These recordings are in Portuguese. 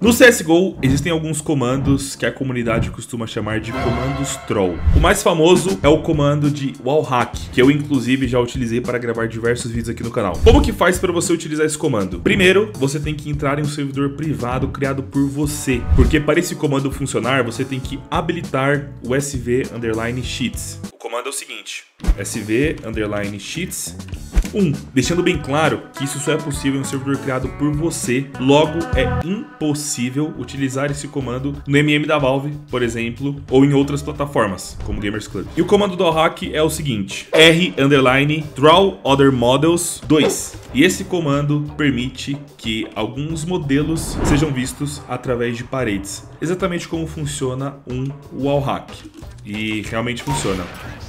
No CSGO, existem alguns comandos que a comunidade costuma chamar de comandos troll. O mais famoso é o comando de wallhack, que eu inclusive já utilizei para gravar diversos vídeos aqui no canal. Como que faz para você utilizar esse comando? Primeiro, você tem que entrar em um servidor privado criado por você, porque para esse comando funcionar, você tem que habilitar o SV_cheats. O comando é o seguinte: SV_cheats 1, deixando bem claro que isso só é possível em um servidor criado por você, logo é impossível utilizar esse comando no MM da Valve, por exemplo, ou em outras plataformas, como Gamers Club. E o comando do wallhack é o seguinte: R_draw other models 2. E esse comando permite que alguns modelos sejam vistos através de paredes, exatamente como funciona um wallhack. E realmente funciona.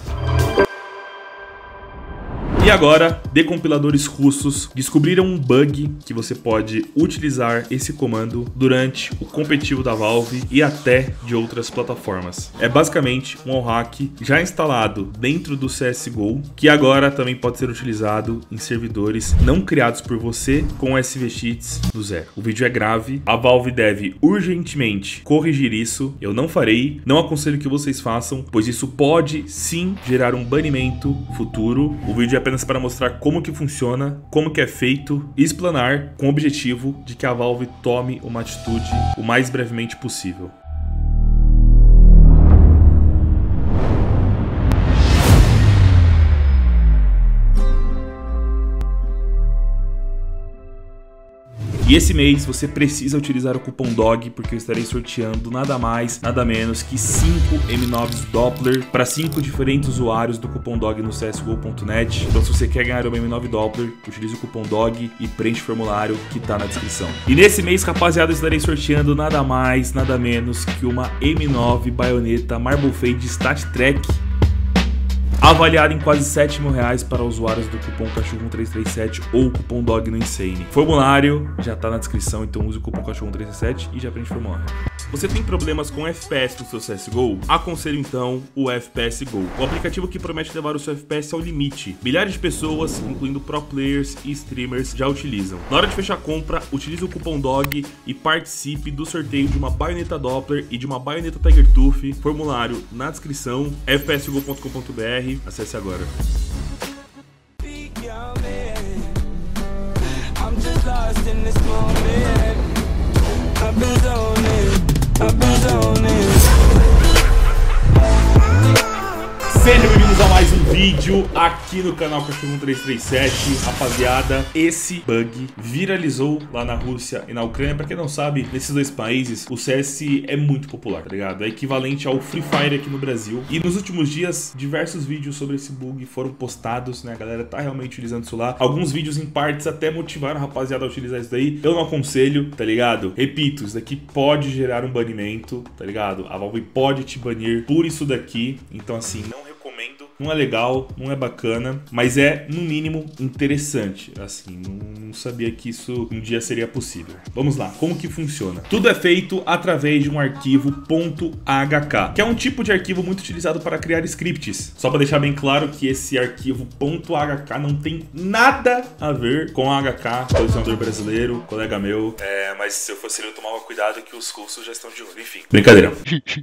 E agora, decompiladores russos descobriram um bug que você pode utilizar esse comando durante o competitivo da Valve e até de outras plataformas. É basicamente um wallhack já instalado dentro do CSGO, que agora também pode ser utilizado em servidores não criados por você com SV_cheats do zero. O vídeo é grave, a Valve deve urgentemente corrigir isso. Eu não farei, não aconselho que vocês façam, pois isso pode sim gerar um banimento futuro. O vídeo é apenas para mostrar como que funciona, como que é feito e explanar com o objetivo de que a Valve tome uma atitude o mais brevemente possível. E esse mês você precisa utilizar o cupom DOG, porque eu estarei sorteando nada mais, nada menos que 5 M9s Doppler para 5 diferentes usuários do cupom DOG no CSGO.net. Então se você quer ganhar uma M9 Doppler, utilize o cupom DOG e preenche o formulário que tá na descrição. E nesse mês, rapaziada, eu estarei sorteando nada mais, nada menos que uma M9 baioneta Marble Fade Stat Track, avaliado em quase R$7.000 para usuários do cupom Cachorro1337 ou o cupom DOG no Insane. Formulário já tá na descrição, então use o cupom Cachorro1337 e já preenche o formulário. Você tem problemas com FPS no seu CSGO? Aconselho então o FPS Go, o aplicativo que promete levar o seu FPS ao limite. Milhares de pessoas, incluindo pro players e streamers, já utilizam. Na hora de fechar a compra, utilize o cupom DOG e participe do sorteio de uma baioneta Doppler e de uma baioneta Tiger Tooth. Formulário na descrição, fpsgo.com.br. Acesse agora. Sejam bem-vindos a mais um vídeo aqui no canal Cachorro1337. Rapaziada, esse bug viralizou lá na Rússia e na Ucrânia. Pra quem não sabe, nesses dois países o CS é muito popular, tá ligado? É equivalente ao Free Fire aqui no Brasil. E nos últimos dias, diversos vídeos sobre esse bug foram postados, né? A galera tá realmente utilizando isso lá. Alguns vídeos em partes até motivaram a rapaziada a utilizar isso daí. Eu não aconselho, tá ligado? Repito, isso daqui pode gerar um banimento, tá ligado? A Valve pode te banir por isso daqui. Então assim, não recomendo. Não é legal, não é bacana, mas é, no mínimo, interessante. Assim, não sabia que isso um dia seria possível. Vamos lá, como que funciona? Tudo é feito através de um arquivo .ahk, que é um tipo de arquivo muito utilizado para criar scripts. Só para deixar bem claro que esse arquivo .ahk não tem nada a ver com AHK, colecionador brasileiro, colega meu. Mas se eu fosse ele, eu tomava cuidado que os russos já estão de olho. Enfim, brincadeira.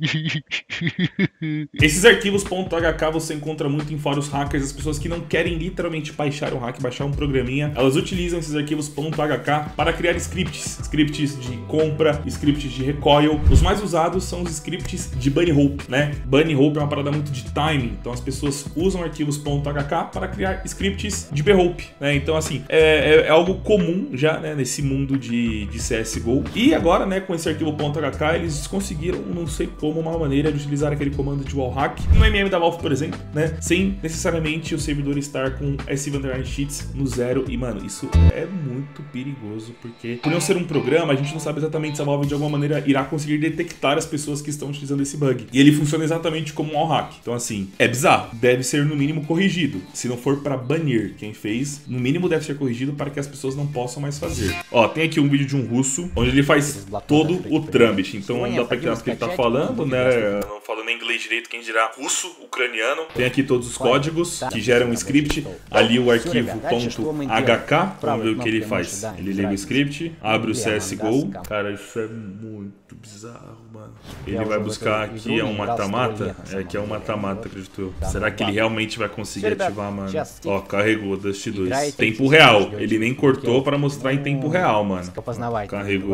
Esses arquivos .ahk você encontra muito em fóruns hackers. As pessoas que não querem literalmente baixar um hack, baixar um programinha, elas utilizam esses arquivos .ahk para criar scripts. Scripts de compra, scripts de recoil. Os mais usados são os scripts de bunny hope, né? Bunny hope é uma parada muito de timing, então as pessoas usam arquivos .ahk para criar scripts de b-hope, né? Então assim, é algo comum já, né, nesse mundo de CSGO. E agora, né, com esse arquivo .ahk, eles conseguiram, não sei como, uma maneira de utilizar aquele comando de wallhack no MM da Valve, por exemplo, né? Sem necessariamente o servidor estar com SV_cheats no zero. E, mano, isso é muito perigoso, porque por não ser um programa, a gente não sabe exatamente se a Valve de alguma maneira irá conseguir detectar as pessoas que estão utilizando esse bug. E ele funciona exatamente como um wallhack. Então, assim, é bizarro. Deve ser, no mínimo, corrigido. Se não for para banir quem fez, no mínimo deve ser corrigido para que as pessoas não possam mais fazer. Ó, tem aqui um vídeo de um russo, onde ele faz todo o trâmite. Então, dá pra entender o que ele tá falando, né? Não falando inglês direito, quem dirá russo, ucraniano. Tem aqui todos os códigos que geram um script. Ali o arquivo .hk, vamos ver o que ele faz. Ele liga o script, abre o CSGO. Cara, isso é muito bizarro, mano. Ele vai buscar aqui, é um mata-mata? É que é um mata-mata, acredito eu. Será que ele realmente vai conseguir ativar, mano? Ó, carregou Dust 2. Tempo real. Ele nem cortou pra mostrar em tempo real, mano. Carregou.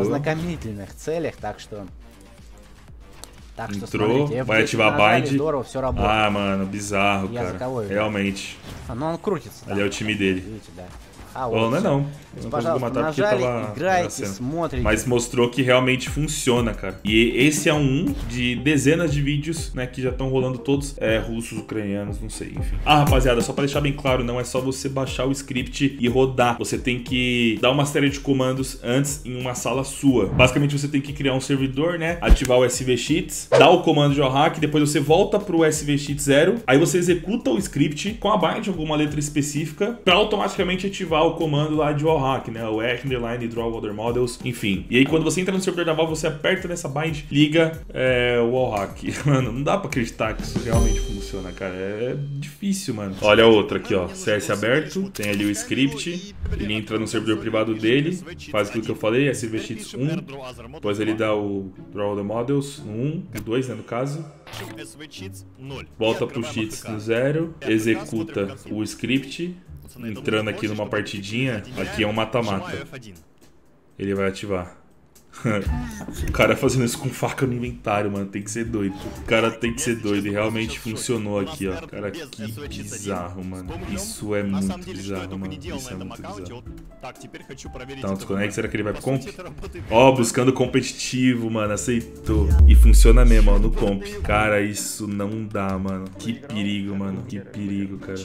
Entrou, vai ativar bind. Ah, mano, bizarro, cara. Realmente. Ali é o time dele. Bom, não é não. Eu não consigo matar porque tava nascendo. Mas mostrou que realmente funciona, cara. E esse é um de dezenas de vídeos, né, que já estão rolando todos. Russos, ucranianos, não sei, enfim. Ah, rapaziada, só pra deixar bem claro, não é só você baixar o script e rodar. Você tem que dar uma série de comandos antes em uma sala sua. Basicamente, você tem que criar um servidor, né, ativar o svcheats, dar o comando de OHack, depois você volta pro svcheats 0, aí você executa o script com a bind, alguma letra específica, pra automaticamente ativar o comando lá de OHack, né? O _draw other models, enfim. E aí quando você entra no servidor da Valve, você aperta nessa bind, liga o OHack. Mano, não dá pra acreditar que isso realmente funciona, cara. É difícil, mano. Olha a outra aqui, ó. CS aberto, tem ali o script, ele entra no servidor privado dele, faz aquilo que eu falei, svcheats 1, depois ele dá o draw other models no 1, no 2, né, no caso. Volta pro cheats no 0, executa o script. Entrando aqui numa partidinha, aqui é um mata-mata. Ele vai ativar. O cara fazendo isso com faca no inventário, mano, tem que ser doido. O cara tem que ser doido e realmente funcionou aqui, ó. Cara, que bizarro, mano. Isso é muito bizarro, mano. Isso é muito bizarro. Então, desconecta, será que ele vai pro comp? Ó, buscando competitivo, mano, aceitou. E funciona mesmo, ó, no comp. Cara, isso não dá, mano. Que perigo, mano. Que perigo, cara.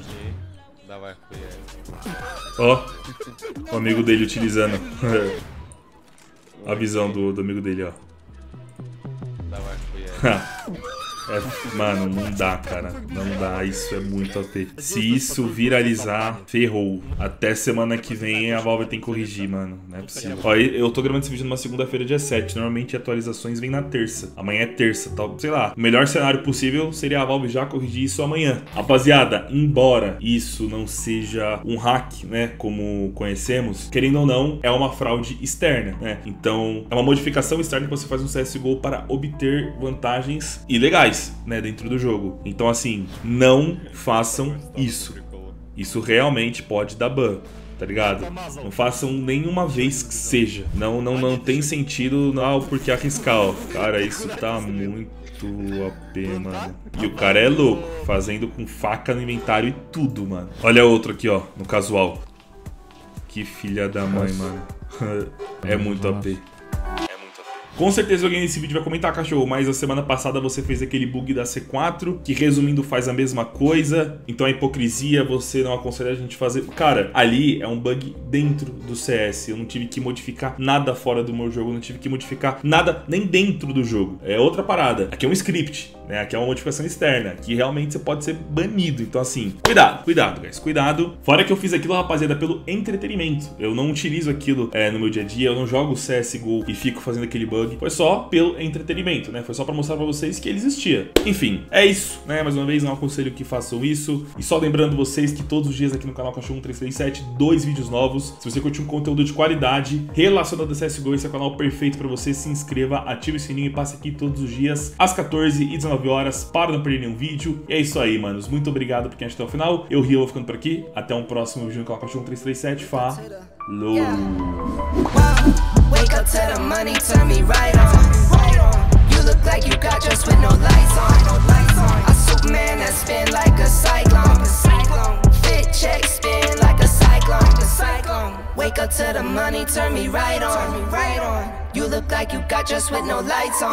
Ó, o amigo dele utilizando a visão do amigo dele, ó. Mano, não dá, cara. Não dá, isso é muito OP. Se isso viralizar, ferrou. Até semana que vem a Valve tem que corrigir, mano. Não é possível. Ó, eu tô gravando esse vídeo numa segunda-feira, dia 7. Normalmente atualizações vêm na terça. Amanhã é terça, tal. Sei lá. O melhor cenário possível seria a Valve já corrigir isso amanhã. Rapaziada, embora isso não seja um hack, né, como conhecemos, querendo ou não, é uma fraude externa, né? Então, é uma modificação externa que você faz no CSGO para obter vantagens ilegais, né, dentro do jogo. Então, assim, não façam isso. Isso realmente pode dar ban, tá ligado? Não façam nenhuma vez que seja. Não tem sentido, não, porque arriscar, ó. Cara, isso tá muito OP, mano. E o cara é louco, fazendo com faca no inventário e tudo, mano. Olha outro aqui, ó, no casual. Que filha da mãe, mano. É muito OP. Com certeza alguém nesse vídeo vai comentar, cachorro, mas a semana passada você fez aquele bug da C4, que resumindo faz a mesma coisa, então é hipocrisia, você não aconselha a gente fazer... Cara, ali é um bug dentro do CS, eu não tive que modificar nada fora do meu jogo, não tive que modificar nada nem dentro do jogo. É outra parada, aqui é um script, né? Aqui é uma modificação externa, que realmente você pode ser banido, então assim, cuidado, guys, cuidado. Fora que eu fiz aquilo, rapaziada, pelo entretenimento, eu não utilizo aquilo no meu dia a dia, eu não jogo CSGO e fico fazendo aquele bug. Foi só pelo entretenimento, né? Foi só pra mostrar pra vocês que ele existia. Enfim, é isso, né? Mais uma vez, não aconselho que façam isso. E só lembrando vocês que todos os dias aqui no canal Cachorro 1337, 2 vídeos novos. Se você curtir um conteúdo de qualidade relacionado a CSGO, esse é o canal perfeito pra você. Se inscreva, ative o sininho e passe aqui todos os dias às 14 e 19 horas para não perder nenhum vídeo. E é isso aí, manos. Muito obrigado por quem assistiu até o final. Eu, Rio, vou ficando por aqui. Até um próximo vídeo no canal Cachorro 1337. Falou! Wake up to the money, turn me right on. You look like you got just with no lights on. A Superman that spin like a cyclone. Fit check, spin like a cyclone. Wake up to the money, turn me right on. You look like you got just with no lights on.